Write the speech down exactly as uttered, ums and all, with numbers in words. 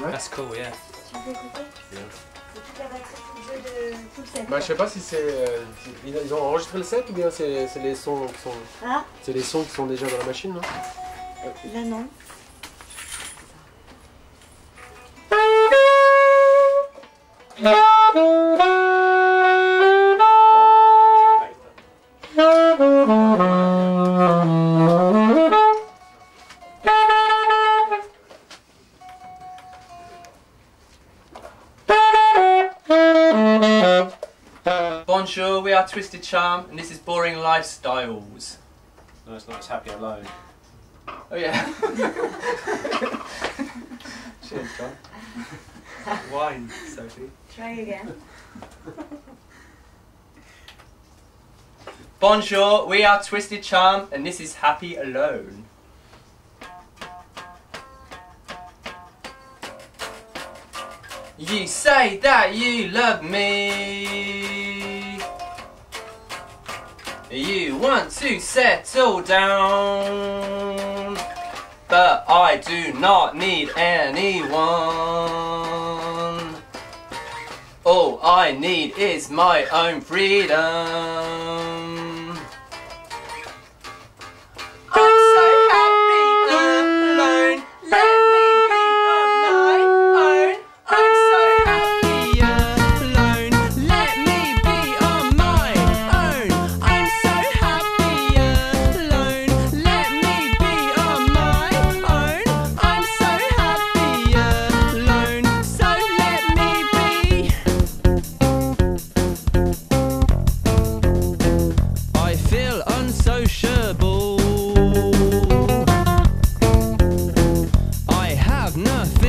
Ouais. That's cool, yeah. Tu peux écouter? Yeah. C'est toute la batterie, tout le jeu de tout le set. Bah, je sais pas si c'est. Euh, ils ils ont enregistré le set ou bien c'est c'est les sons qui sont. Ah, C'est les sons qui sont déjà dans la machine, non? euh, là non. Bonjour, we are Twisted Charm, and this is Boring Lifestyles. No, it's not. It's Happy Alone. Oh yeah. Cheers, John. Wine, Sophie. Try again. Bonjour, we are Twisted Charm, and this is Happy Alone. You say that you love me. You want to settle down, but I do not need anyone. All I need is my own freedom. I'm so happy alone. Let me be on my own. I'm so happy alone. Let me be on my own. I'm so happy alone. Let me be on my own. I'm so happy alone. So let me be. I feel unsociable. I have nothing